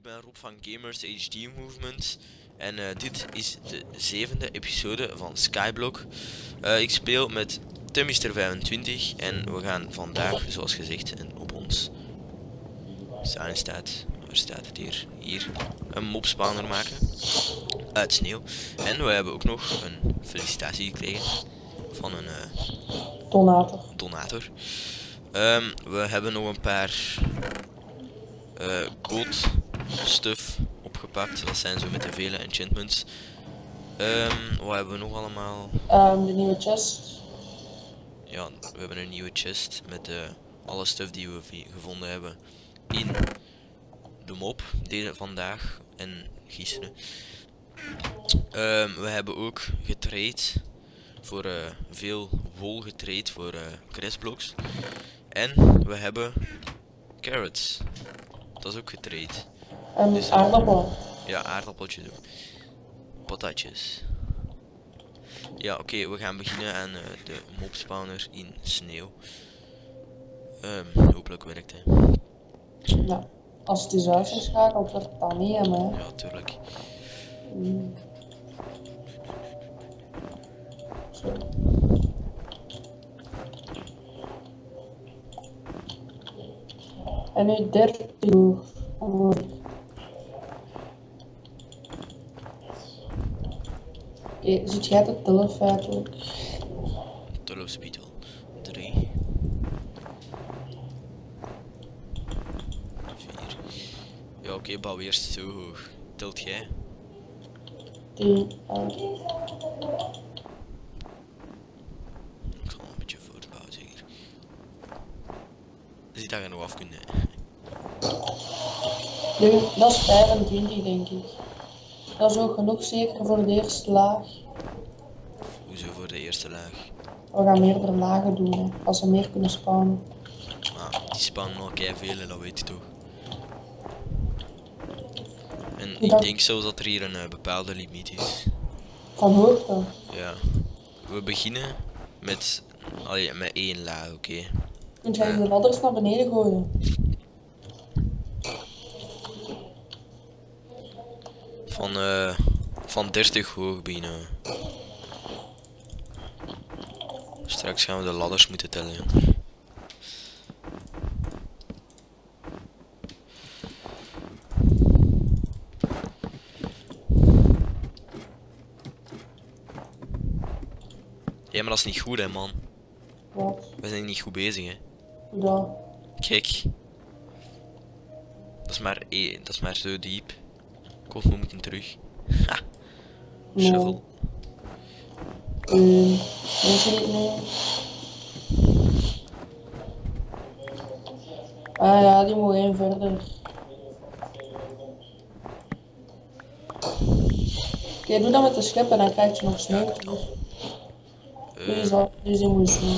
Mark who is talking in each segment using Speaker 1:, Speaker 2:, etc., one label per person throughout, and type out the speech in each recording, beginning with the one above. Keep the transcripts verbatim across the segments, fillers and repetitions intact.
Speaker 1: ben Rob van Gamers H D Movement en uh, dit is de zevende episode van Skyblock. Uh, ik speel met Temister vijfentwintig en we gaan vandaag, zoals gezegd, en op ons staan staat, waar staat het hier? Hier, een mobspawner maken uit sneeuw. En we hebben ook nog een felicitatie gekregen van een uh,
Speaker 2: donator.
Speaker 1: donator. Um, we hebben nog een paar uh, gold stuff opgepakt. Dat zijn zo met de vele enchantments. Um, wat hebben we nog allemaal?
Speaker 2: Um, de nieuwe chest.
Speaker 1: Ja, we hebben een nieuwe chest met uh, alle stuff die we gevonden hebben in de mob deze vandaag en gisteren. Um, we hebben ook getrade voor uh, veel wol getrade voor uh, grassblocks. En we hebben carrots. Dat is ook getrade.
Speaker 2: En dus, aardappelen.
Speaker 1: Ja, aardappeltjes ook. Patatjes. Ja, oké, okay, we gaan beginnen aan uh, de mobspawner in sneeuw. Um, hopelijk werkt hij.
Speaker 2: Ja, als het is uitgeschakeld wordt het dan niet, hè.
Speaker 1: Ja, tuurlijk.
Speaker 2: Mm. Zo. En nu dertig uur. Okay, zit jij te tellen feitelijk?
Speaker 1: Tellen speed al. drie. vier. Ja, oké, okay, bouw eerst zo hoog. Telt jij?
Speaker 2: tien. Uh.
Speaker 1: Ik zal een beetje voortbouwen zeker. Ziet dat je nog af kunnen.
Speaker 2: Nu, dat is vijfentwintig denk ik. Dat is ook genoeg zeker voor de eerste laag.
Speaker 1: Hoezo voor de eerste laag?
Speaker 2: We gaan meerdere lagen doen, hè, als ze meer kunnen spawnen.
Speaker 1: Ah, die spawnen al keiveel, dat weet je toch. En
Speaker 2: dat...
Speaker 1: ik denk zelfs dat er hier een uh, bepaalde limiet is.
Speaker 2: Van hoogte?
Speaker 1: Ja. We beginnen met, allee, met één laag, oké. Okay.
Speaker 2: Kunt jij uh. de ladders naar beneden gooien?
Speaker 1: Van, uh, van dertig hoog beginnen. Straks gaan we de ladders moeten tellen. Ja, maar dat is niet goed, hè, man.
Speaker 2: Wat?
Speaker 1: We zijn niet goed bezig, hè.
Speaker 2: Ja.
Speaker 1: Kijk. Dat is maar, e dat is maar zo diep. Kom, we moeten terug. Ha! Shovel.
Speaker 2: Nee. Weet je niet meer? Ah ja, die moet één verder. Oké, okay, doe dat met de schep en dan krijg je nog sneeuw.
Speaker 1: Uh.
Speaker 2: Deze, deze moet sneeuw.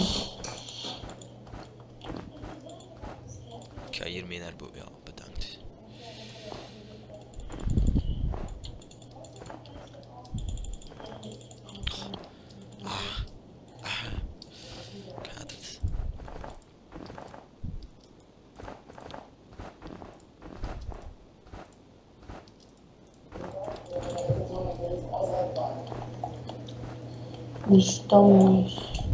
Speaker 1: Ik ga hiermee naar boven, ja, bedankt. Ah, ah, ik haat het.
Speaker 2: Dus dan...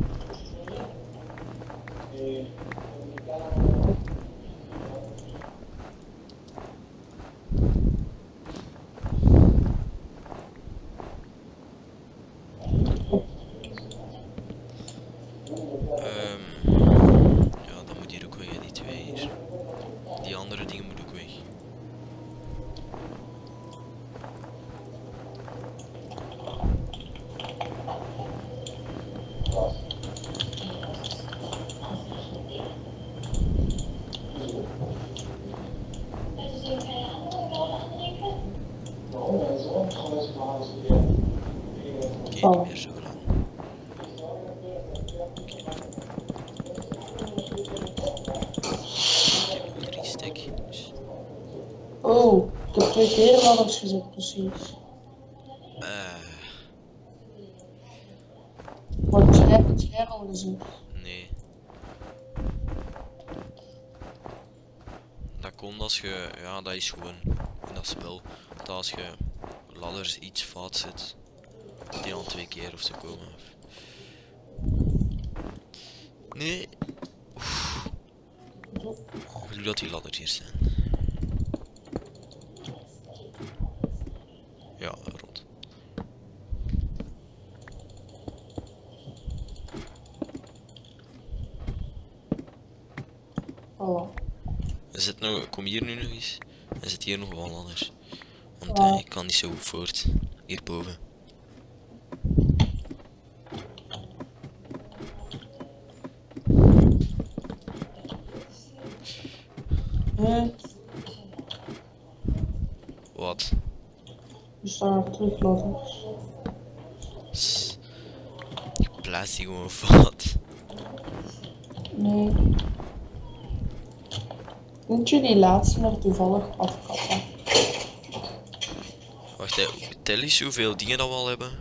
Speaker 1: Oké, niet meer zo lang. Ik heb nog drie stekjes.
Speaker 2: Oh, ik heb twee keer ladders gezet, precies.
Speaker 1: Uh.
Speaker 2: Wordt het scherm al gezet?
Speaker 1: Nee. Dat komt als je, ja, dat is gewoon, ik vind dat dat spel. Dat als je ladders iets fout zet, dat die al twee keer of zo komen. Nee. Oef. Ik bedoel dat die ladders hier zijn. Ja, rond.
Speaker 2: Oh.
Speaker 1: Er zit nog, kom hier nu nog eens. Er zit hier nog wel ladders. Want
Speaker 2: Ja.
Speaker 1: uh, ik kan niet zo goed voort. Hierboven.
Speaker 2: Hé,
Speaker 1: Wat?
Speaker 2: er staan er terug ladders.
Speaker 1: S- Ik plaats die gewoon fout.
Speaker 2: Nee. Moet je die laatste nog toevallig afkappen?
Speaker 1: Wacht, hè, tel eens hoeveel dingen dat we al hebben.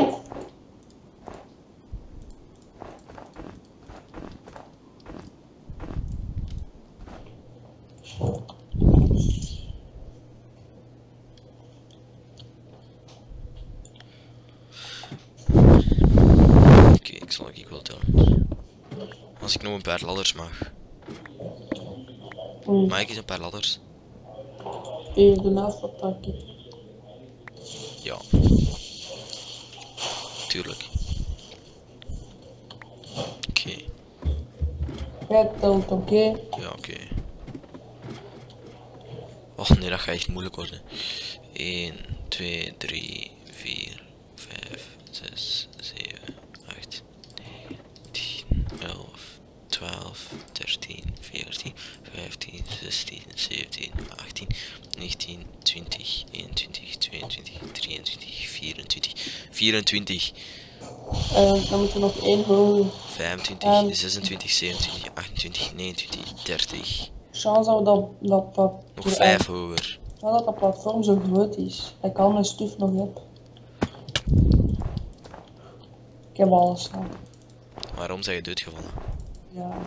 Speaker 1: Oké, ik zal ik wel tellen. Als ik nog een paar ladders mag.
Speaker 2: Hmm.
Speaker 1: Mag ik eens een paar ladders?
Speaker 2: Hier, daarnaast wat pakken.
Speaker 1: Ja. Tuurlijk. Oké.
Speaker 2: Jij telt, oké?
Speaker 1: Ja, oké. Och nee, dat gaat echt moeilijk worden. één, twee, drie, vier, vijf, zes, zeven, acht, negen, tien, elf, twaalf, dertien, veertien, vijftien, zestien, zeventien, achttien, negentien, twintig, eenentwintig, tweeëntwintig, drieëntwintig, vierentwintig, vierentwintig,
Speaker 2: Uh, dan moeten we nog één hoger.
Speaker 1: vijfentwintig,
Speaker 2: Ehm.
Speaker 1: zesentwintig, zevenentwintig, achtentwintig, negenentwintig, dertig.
Speaker 2: Chance dat dat, dat, dat,
Speaker 1: Nog vijf hoger.
Speaker 2: ja, dat dat platform zo groot is. Dat ik al mijn stuf nog heb. Ik heb alles al.
Speaker 1: Waarom zijn je doodgevallen?
Speaker 2: Ja.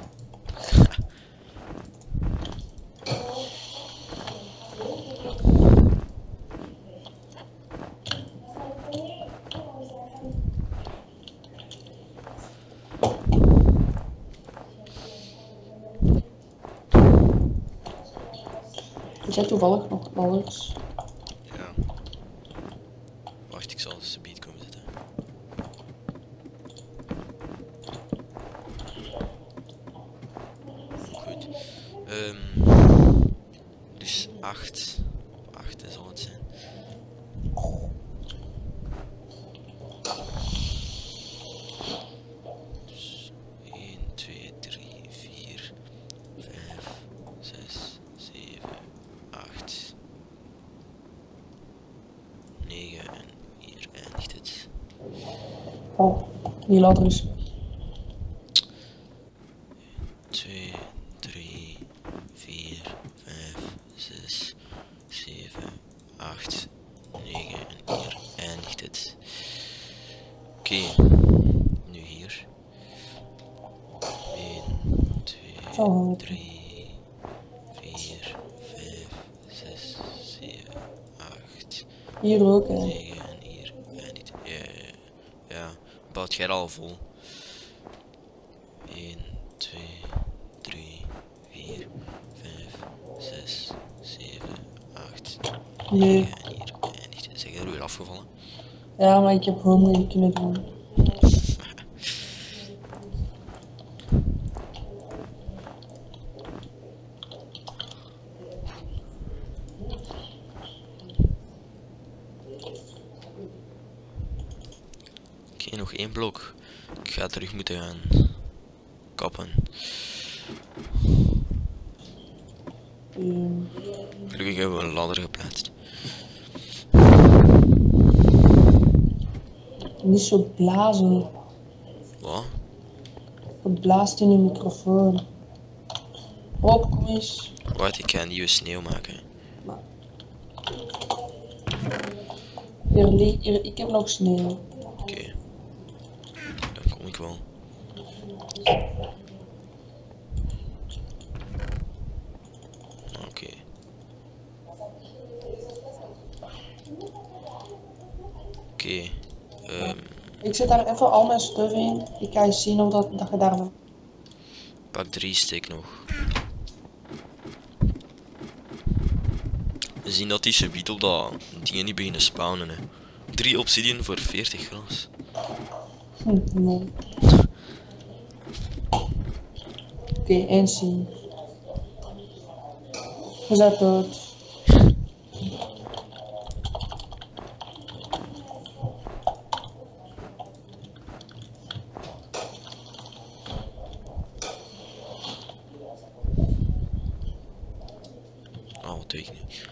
Speaker 2: Is jij toevallig nog alles?
Speaker 1: Ja. Wacht, ik zal eens een beat komen zetten. Goed. Um, dus acht. acht zal het zijn. Dus één, twee, drie, vier, vijf, zes, zeven, acht, negen en hier eindigt het.
Speaker 2: Oh, die ladder is.
Speaker 1: twee, drie, vier, vijf, zes, zeven, acht, negen en hier eindigt het. Oké, okay. Nu hier. één, twee, drie, vier, vijf, zes, zeven, acht,
Speaker 2: Hier ook, hè.
Speaker 1: negen en hier eindigt. Ja, ja, ja. Bouwt jij er al vol? één, twee, drie, vier, vijf, zes, zeven, acht,
Speaker 2: Nee.
Speaker 1: negen en hier eindigt. Zeg je er weer afgevallen?
Speaker 2: Ja, maar ik heb gewoon niet kunnen doen.
Speaker 1: Oké, okay, nog één blok. Ik ga terug moeten gaan kappen.
Speaker 2: Um,
Speaker 1: Gelukkig hebben we een ladder geplaatst.
Speaker 2: niet zo blazen.
Speaker 1: Wat?
Speaker 2: Het blaast in je microfoon. Hop, kom eens.
Speaker 1: Wacht, ik ga een nieuwe sneeuw maken.
Speaker 2: Hier, li- hier, ik heb nog sneeuw.
Speaker 1: Oké. Okay. Dan kom ik wel. Oké. Okay.
Speaker 2: Ik zet daar even al mijn stuff in. Ik ga je zien of dat, dat je daar...
Speaker 1: Pak drie steek nog. We zien dat die subiet op dat dingen niet beginnen spawnen. Hè. drie obsidian voor veertig gras.
Speaker 2: Hm, nee. Oké, okay, één zien. We zijn dood.
Speaker 1: Oh, wat weet ik niet.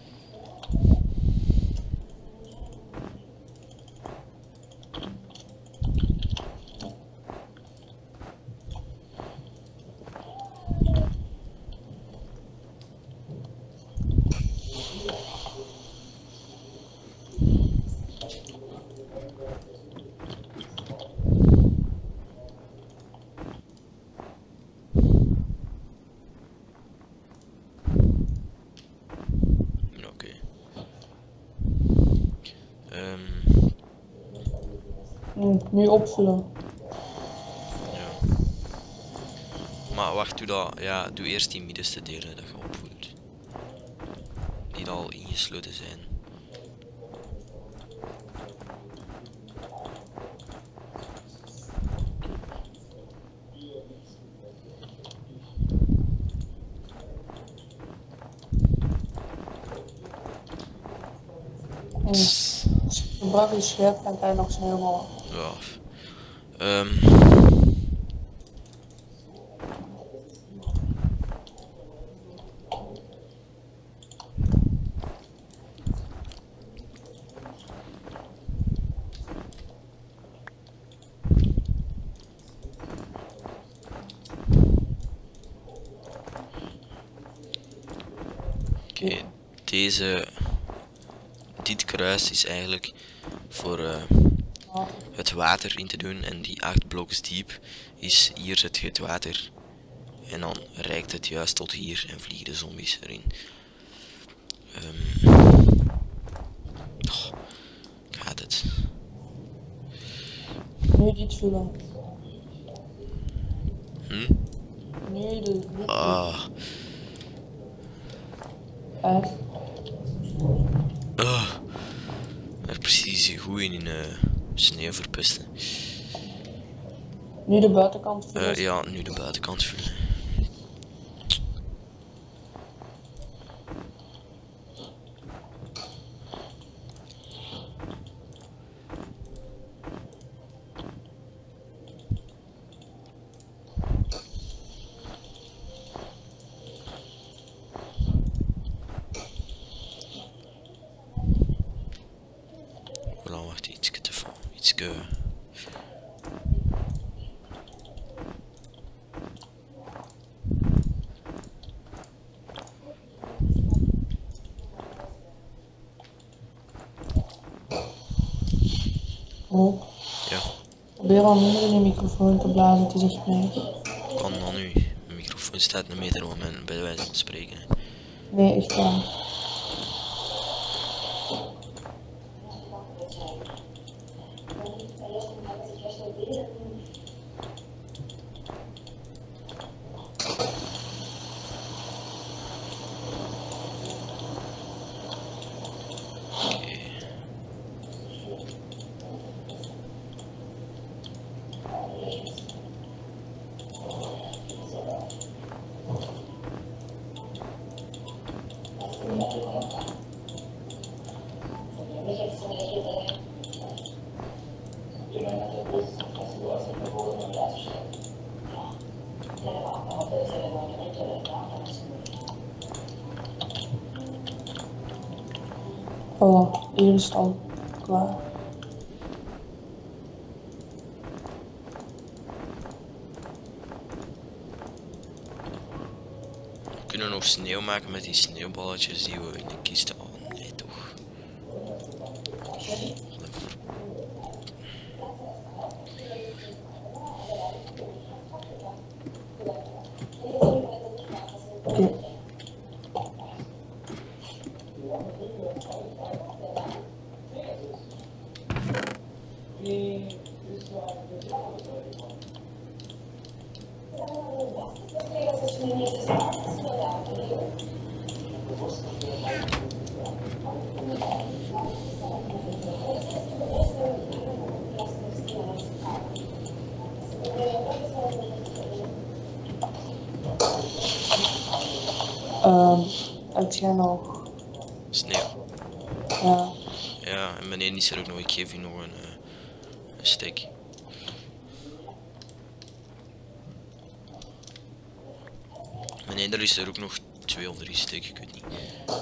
Speaker 2: Hm, nu opvullen.
Speaker 1: Ja. Maar wacht, doe dat. Ja, doe eerst die middenste delen dat je opvoelt. Die al ingesloten zijn.
Speaker 2: En als je gebruikt je scherp en krijg je nog sneeuw vallen.
Speaker 1: Ja. Um. Oké, okay, deze, dit kruis is eigenlijk voor uh, het water in te doen en die acht blokjes diep is hier zet je het water en dan reikt het juist tot hier en vliegen de zombies erin. Um, oh, gaat het?
Speaker 2: Nu dit vullen.
Speaker 1: Hm?
Speaker 2: Nu de.
Speaker 1: Ah.
Speaker 2: Echt?
Speaker 1: Oh. Er precies goed in uh, sneeuw verpesten.
Speaker 2: Nu de buitenkant vullen.
Speaker 1: Uh, ja, nu de buitenkant vullen. Voilà, wacht, iets te veel. Iets te...
Speaker 2: Oh.
Speaker 1: Ja.
Speaker 2: Probeer al minder in de microfoon te blazen, het is echt mee.
Speaker 1: Kan dan nu. Mijn microfoon staat een meter om en bij wijze van spreken.
Speaker 2: Nee, echt waar. Voilà, hier is het al klaar.
Speaker 1: We kunnen nog sneeuw maken met die sneeuwballetjes die we in de kist halen. Oh, nee toch.
Speaker 2: Oké. Okay. Um, heb jij nog?
Speaker 1: Sneeuw.
Speaker 2: Ja.
Speaker 1: Ja, en beneden is er ook nog, ik geef u nog een, uh, een steek. Beneden is er ook nog twee of drie steken, ik weet niet.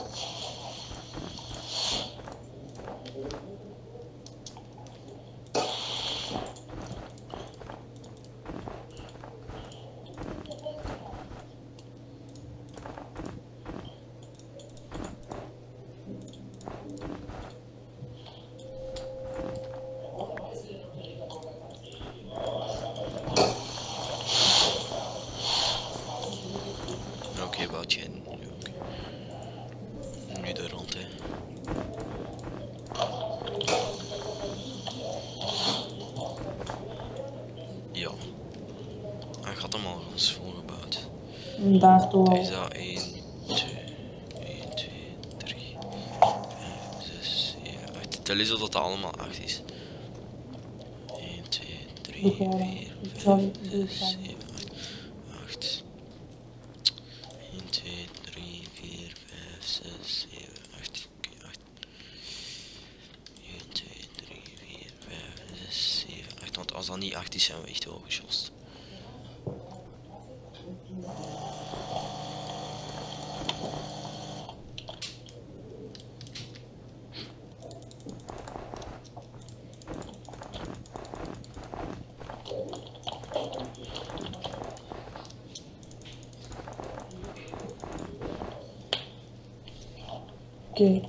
Speaker 1: Oké, Woutje, en nu ook. Nu de rond, hè. Ja. Hij gaat hem al eens volgebouwd.
Speaker 2: En daardoor.
Speaker 1: Is dat één, twee, één, twee, drie, vijf, zes, zeven, acht. Tel eens of dat allemaal acht is. één, twee, drie, vier, vijf, zes, zeven, acht. één, twee, drie, vier, vijf, zes, zeven, acht. Oké, acht. één, twee, drie, vier, vijf, zes, zeven, acht. Want als dat niet acht is, zijn we echt wel geschost.
Speaker 2: Oké. Okay.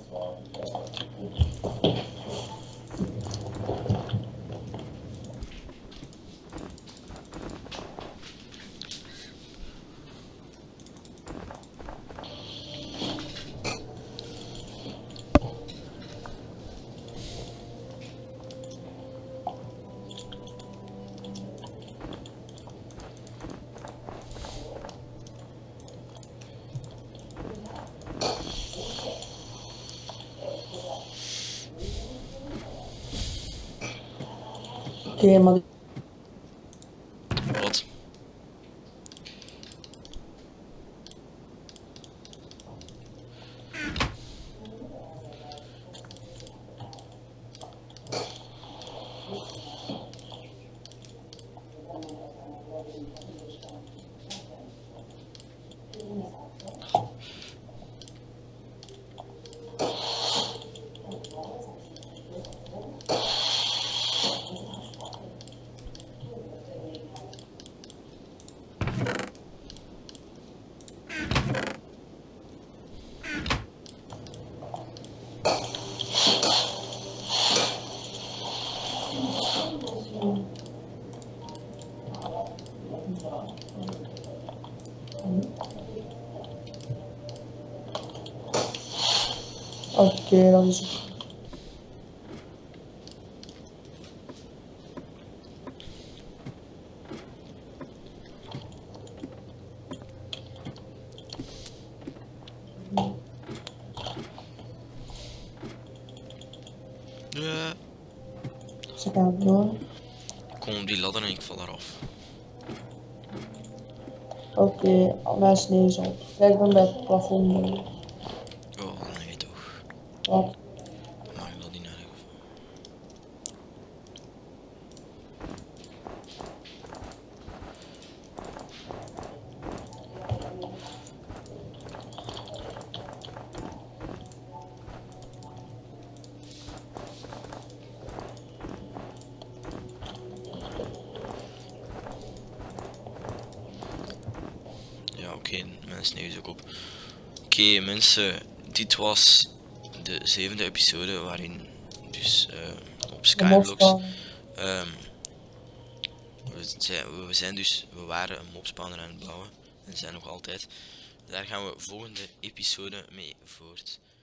Speaker 2: Oké, okay, maar...
Speaker 1: Wat? Oké, okay, dat is het. Ja.
Speaker 2: Ze gaan door.
Speaker 1: Kom op die ladder en ik val eraf.
Speaker 2: Oké, okay, mijn sneeuw is op. Kijk dan bij het plafond nu.
Speaker 1: Oh, nee toch.
Speaker 2: Wat?
Speaker 1: Mag ik dat niet naar de geval? Ja, oké, okay, mijn sneeuw is ook op. Oké okay, mensen, dit was de zevende episode waarin dus uh, op Skyblox um, we, zijn, we zijn dus, we waren een mobspawner aan het bouwen en zijn nog altijd. Daar gaan we volgende episode mee voort.